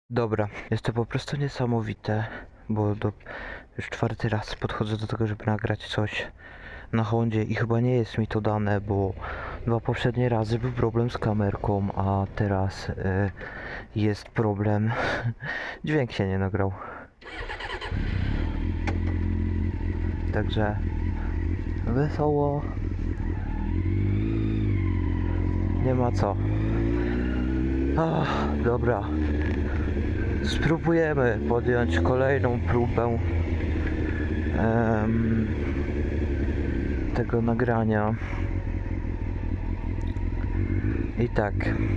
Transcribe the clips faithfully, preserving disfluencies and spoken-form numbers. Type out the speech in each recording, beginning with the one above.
Dobra, jest to po prostu niesamowite, bo do, już czwarty raz podchodzę do tego, żeby nagrać coś na Hondzie i chyba nie jest mi to dane, bo dwa poprzednie razy był problem z kamerką, a teraz y, jest problem. Dźwięk się nie nagrał. Także wesoło. Nie ma co. Ach, dobra. Spróbujemy podjąć kolejną próbę um, tego nagrania. I tak.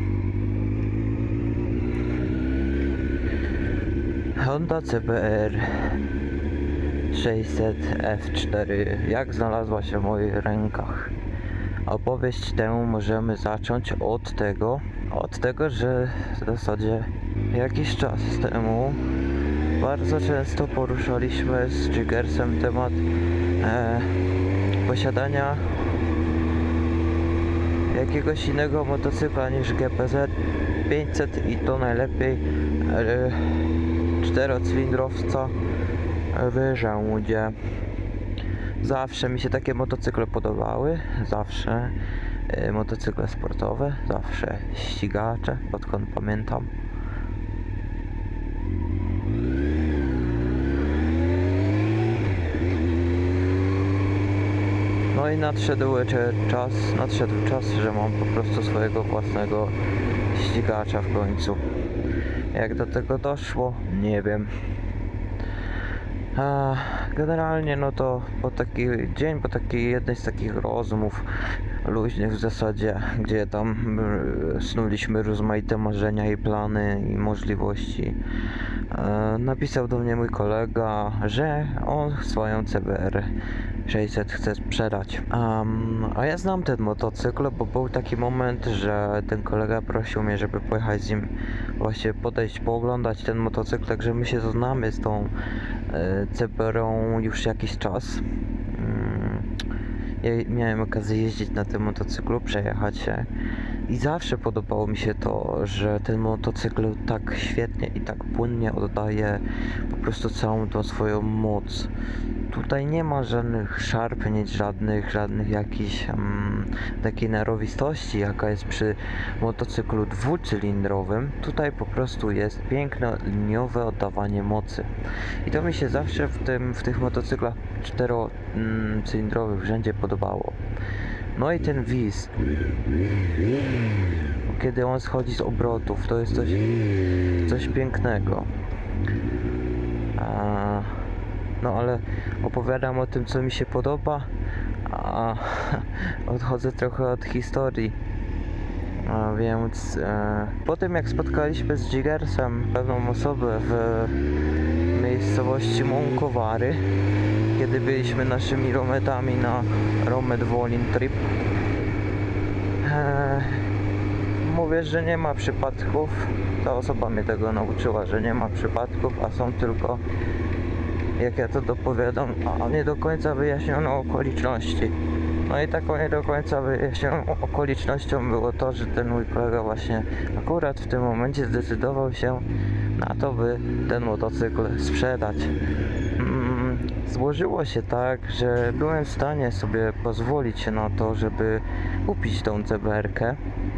Honda C B R sześćset F cztery. Jak znalazła się w moich rękach? Opowieść tę możemy zacząć od tego, od tego, że w zasadzie jakiś czas temu bardzo często poruszaliśmy z Jiggersem temat e, posiadania jakiegoś innego motocykla niż G P Z pięćset i to najlepiej e, czterocylindrowca w żałudzie. Zawsze mi się takie motocykle podobały, zawsze y, motocykle sportowe, zawsze ścigacze, odkąd pamiętam. No i nadszedł czas, nadszedł czas, że mam po prostu swojego własnego ścigacza w końcu. Jak do tego doszło, nie wiem. A generalnie no to po taki dzień, po takiej jednej z takich rozmów luźnych w zasadzie, gdzie tam y, snuliśmy rozmaite marzenia i plany i możliwości, e, napisał do mnie mój kolega, że on swoją C B R sześćset chce sprzedać. Um, a ja znam ten motocykl, bo był taki moment, że ten kolega prosił mnie, żeby pojechać z nim właśnie podejść, pooglądać ten motocykl, także my się znamy z tą e, C B R-ą już jakiś czas. Um, ja miałem okazję jeździć na tym motocyklu, przejechać się i zawsze podobało mi się to, że ten motocykl tak świetnie i tak płynnie oddaje po prostu całą tą swoją moc. Tutaj nie ma żadnych szarpnięć, żadnych, żadnych jakichś um, takiej nerwowości, jaka jest przy motocyklu dwucylindrowym. Tutaj po prostu jest piękne, liniowe oddawanie mocy. I to mi się zawsze w, tym, w tych motocyklach czterocylindrowych w rzędzie podobało. No i ten wiz, kiedy on schodzi z obrotów, to jest coś, coś pięknego. A... No ale opowiadam o tym, co mi się podoba, a odchodzę trochę od historii. A więc e, po tym jak spotkaliśmy z Jiggersem pewną osobę w miejscowości Mąkowary, kiedy byliśmy naszymi rometami na Romet Wolin Trip, e, mówię, że nie ma przypadków. Ta osoba mnie tego nauczyła, że nie ma przypadków, a są tylko, jak ja to dopowiadam, a nie do końca wyjaśniono okoliczności. No i taką nie do końca wyjaśnioną okolicznością było to, że ten mój kolega właśnie akurat w tym momencie zdecydował się na to, by ten motocykl sprzedać. Mm, złożyło się tak, że byłem w stanie sobie pozwolić na to, żeby kupić tą C B R-kę.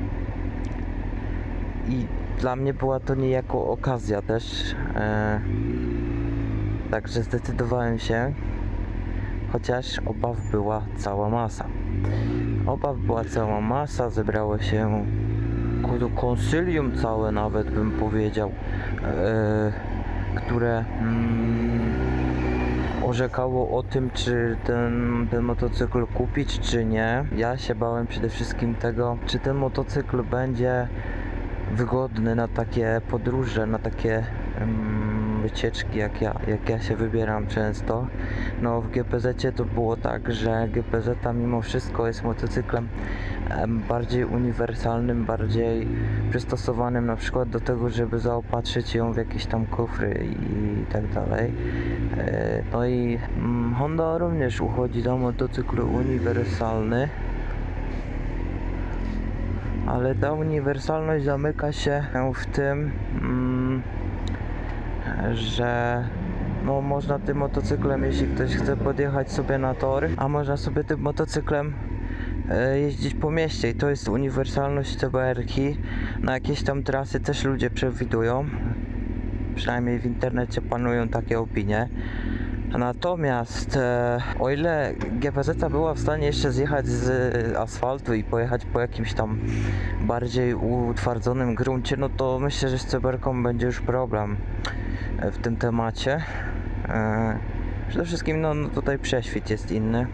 I dla mnie była to niejako okazja też. E, Także zdecydowałem się, chociaż obaw była cała masa. Obaw była cała masa, zebrało się konsylium całe nawet, bym powiedział, e, które mm, orzekało o tym, czy ten, ten motocykl kupić, czy nie. Ja się bałem przede wszystkim tego, czy ten motocykl będzie wygodny na takie podróże, na takie um, wycieczki, jak ja, jak ja się wybieram często. No w G P Z-cie to było tak, że G P Z mimo wszystko jest motocyklem um, bardziej uniwersalnym, bardziej przystosowanym na przykład do tego, żeby zaopatrzyć ją w jakieś tam kufry i tak dalej. E, no i um, Honda również uchodzi za motocykl uniwersalny. Ale ta uniwersalność zamyka się w tym, mm, że no można tym motocyklem, jeśli ktoś chce podjechać sobie na tor, a można sobie tym motocyklem e, jeździć po mieście i to jest uniwersalność C B R-ki. Na jakieś tam trasy też ludzie przewidują, przynajmniej w internecie panują takie opinie. Natomiast e, o ile G P Z była w stanie jeszcze zjechać z asfaltu i pojechać po jakimś tam bardziej utwardzonym gruncie, no to myślę, że z C B R-ką będzie już problem w tym temacie. E, przede wszystkim no, no tutaj prześwit jest inny.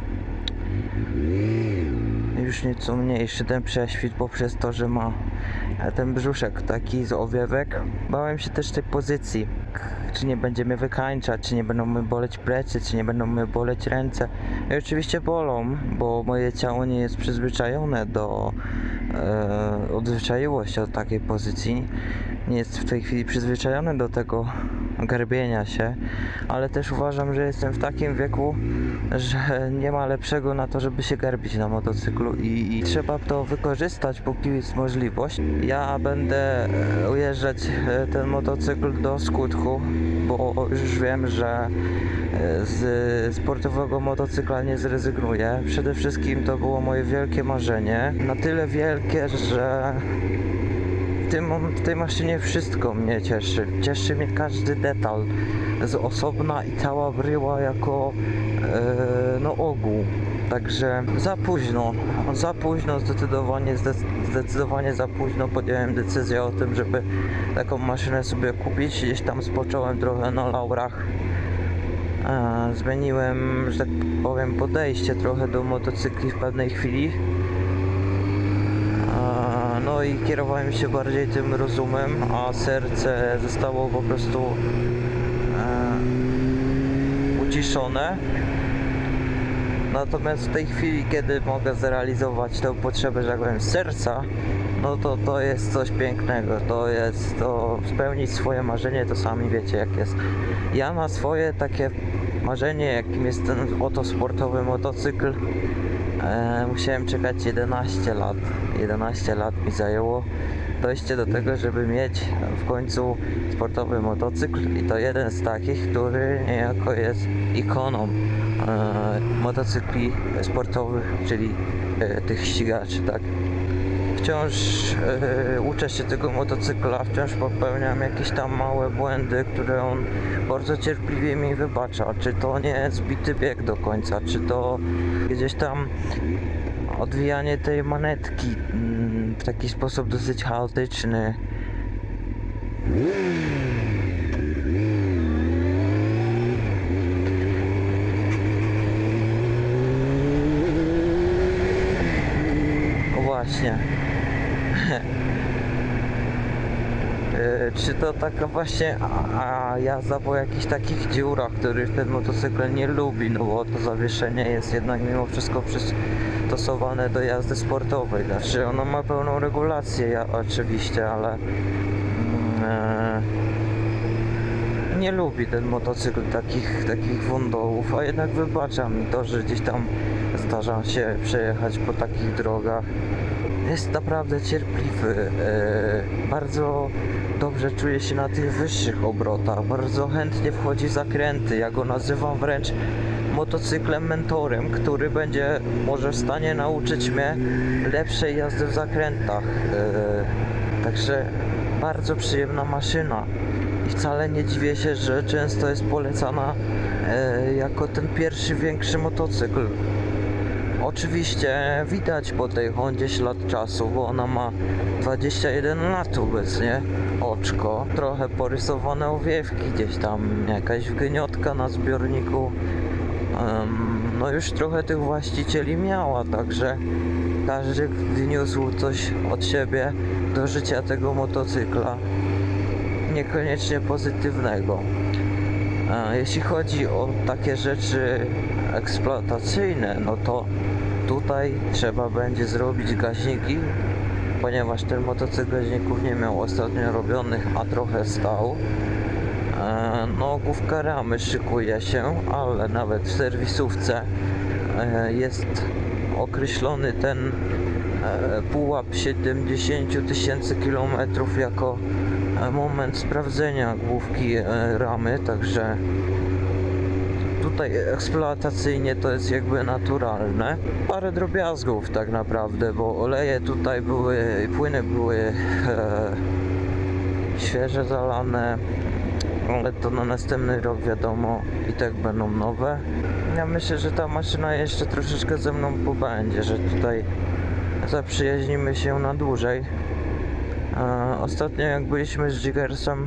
Już nieco mniejszy ten prześwit poprzez to, że ma ten brzuszek taki z owiewek. Bałem się też tej pozycji, czy nie będzie mnie wykańczać, czy nie będą mnie boleć plecy, czy nie będą mnie boleć ręce. I oczywiście bolą, bo moje ciało nie jest przyzwyczajone do e, odzwyczaiło się od takiej pozycji. Nie jest w tej chwili przyzwyczajone do tego garbienia się, ale też uważam, że jestem w takim wieku, że nie ma lepszego na to, żeby się garbić na motocyklu i, i trzeba to wykorzystać, póki jest możliwość. Ja będę ujeżdżać ten motocykl do skutku, bo już wiem, że z sportowego motocykla nie zrezygnuję. Przede wszystkim to było moje wielkie marzenie, na tyle wielkie, że W, tym, w tej maszynie wszystko mnie cieszy. Cieszy mnie każdy detal z osobna i cała bryła jako e, no ogół. Także za późno, za późno zdecydowanie, zdecydowanie za późno podjąłem decyzję o tym, żeby taką maszynę sobie kupić. Gdzieś tam spocząłem trochę na laurach. E, zmieniłem, że tak powiem, podejście trochę do motocykli w pewnej chwili. No i kierowałem się bardziej tym rozumem, a serce zostało po prostu e, uciszone. Natomiast w tej chwili, kiedy mogę zrealizować tę potrzebę, że tak powiem, serca, no to to jest coś pięknego. To jest to spełnić swoje marzenie, to sami wiecie jak jest. Ja na swoje takie marzenie, jakim jest ten oto sportowy motocykl, E, musiałem czekać jedenaście lat. jedenaście lat mi zajęło dojście do tego, żeby mieć w końcu sportowy motocykl i to jeden z takich, który niejako jest ikoną e, motocykli sportowych, czyli e, tych ścigaczy, tak? Wciąż e, uczę się tego motocykla, wciąż popełniam jakieś tam małe błędy, które on bardzo cierpliwie mi wybacza. Czy to nie zbity bieg do końca, czy to gdzieś tam odwijanie tej manetki mm, w taki sposób dosyć chaotyczny. O właśnie. Czy to taka właśnie a, a jazda po jakichś takich dziurach, których ten motocykl nie lubi, no bo to zawieszenie jest jednak mimo wszystko przystosowane do jazdy sportowej. Znaczy ono ma pełną regulację, ja, oczywiście, ale mm, e, nie lubi ten motocykl takich, takich wądołów, a jednak wybacza mi to, że gdzieś tam zdarza się przejechać po takich drogach. Jest naprawdę cierpliwy, e, bardzo dobrze czuje się na tych wyższych obrotach, bardzo chętnie wchodzi w zakręty. Ja go nazywam wręcz motocyklem mentorem, który będzie może w stanie nauczyć mnie lepszej jazdy w zakrętach. E, także bardzo przyjemna maszyna i wcale nie dziwię się, że często jest polecana e, jako ten pierwszy większy motocykl. Oczywiście widać po tej Hondzie ślad czasu, bo ona ma dwadzieścia jeden lat obecnie, oczko, trochę porysowane owiewki gdzieś tam, jakaś wgniotka na zbiorniku, um, no już trochę tych właścicieli miała, także każdy wniósł coś od siebie do życia tego motocykla, niekoniecznie pozytywnego. Jeśli chodzi o takie rzeczy eksploatacyjne, no to tutaj trzeba będzie zrobić gaźniki, ponieważ ten motocykl gaźników nie miał ostatnio robionych, a trochę stał. No, główka ramy szykuje się, ale nawet w serwisówce jest określony ten pułap siedemdziesiąt tysięcy kilometrów jako e, moment sprawdzenia główki e, ramy, także tutaj eksploatacyjnie to jest jakby naturalne. Parę drobiazgów tak naprawdę, bo oleje tutaj były, płyny były e, świeże zalane, ale to na następny rok wiadomo i tak będą nowe. Ja myślę, że ta maszyna jeszcze troszeczkę ze mną pobędzie, że tutaj zaprzyjaźnimy się na dłużej. E, ostatnio jak byliśmy z Jiggersem,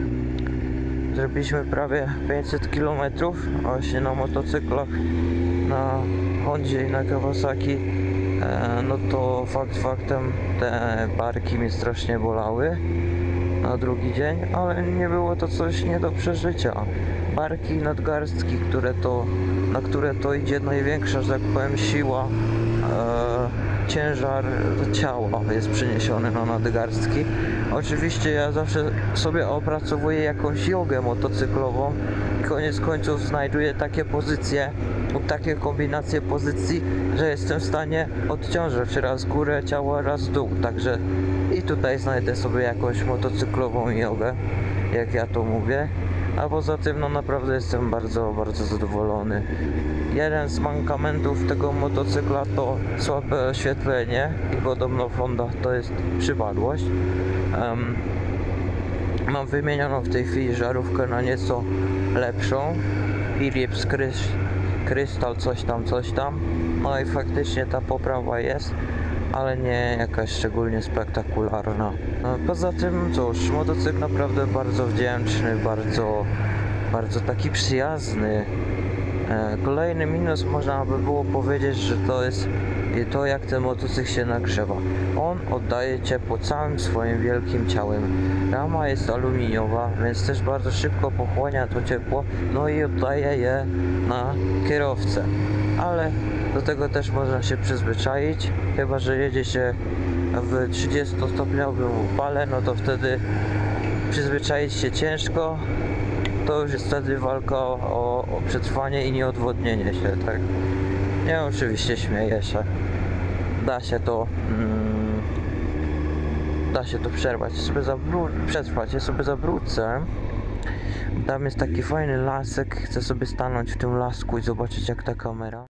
zrobiliśmy prawie pięćset kilometrów właśnie na motocyklach, na Hondzie i na Kawasaki. E, no to fakt faktem te barki mnie strasznie bolały na drugi dzień, ale nie było to coś nie do przeżycia. Barki i nadgarstki, które to, na które to idzie największa, że tak powiem, siła, e, ciężar ciała jest przeniesiony na nadgarstki. Oczywiście ja zawsze sobie opracowuję jakąś jogę motocyklową i koniec końców znajduję takie pozycje lub takie kombinacje pozycji, że jestem w stanie odciążać raz górę ciała, raz dół, także i tutaj znajdę sobie jakąś motocyklową jogę, jak ja to mówię. A poza tym no naprawdę jestem bardzo, bardzo zadowolony. Jeden z mankamentów tego motocykla to słabe oświetlenie i podobno w Hondach to jest przypadłość. Um, mam wymienioną w tej chwili żarówkę na nieco lepszą, Philips Crystal coś tam, coś tam. No i faktycznie ta poprawa jest, ale nie jakaś szczególnie spektakularna. No, poza tym cóż, motocykl naprawdę bardzo wdzięczny, bardzo, bardzo taki przyjazny. E, kolejny minus można by było powiedzieć, że to jest to, jak ten motocykl się nagrzewa. On oddaje ciepło całym swoim wielkim ciałem. Rama jest aluminiowa, więc też bardzo szybko pochłania to ciepło, no i oddaje je na kierowcę. Ale do tego też można się przyzwyczaić, chyba że jedzie się w trzydziestostopniowym upale, no to wtedy przyzwyczaić się ciężko. To już jest wtedy walka o, o przetrwanie i nieodwodnienie się, tak? Nie, oczywiście śmieję się. Da się to mm, da się to przerwać, sobie zabró- przetrwać. Ja sobie zawrócę. Tam jest taki fajny lasek, chcę sobie stanąć w tym lasku i zobaczyć jak ta kamera